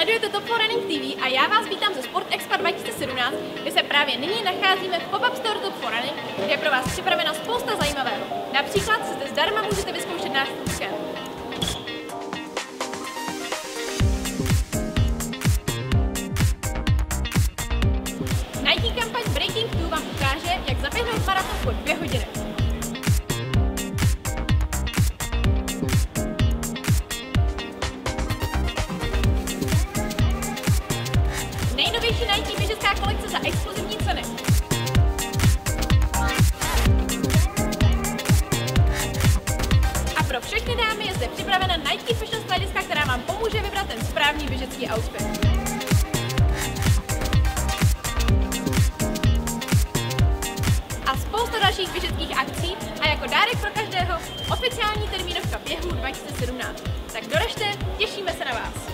Sledujete Top 4 Running TV a já vás vítám ze Sport Expo 2017, kde se právě nyní nacházíme v Pop-up Store Top 4 Running, kde je pro vás připravena spousta zajímavého. Například si zde zdarma můžete vyzkoušet náš bootcamp. Nike kampaň Breaking 2 vám ukáže, jak zaběhnout maraton pod 2 hodiny. Nejnovější Nike běžecká kolekce za exkluzivní ceny. A pro všechny dámy je zde připravena Nike Fashion stylistka, která vám pomůže vybrat ten správný běžecký outfit. A spousta dalších běžeckých akcí a jako dárek pro každého oficiální termínovka běhu 2017. Tak doražte, těšíme se na vás!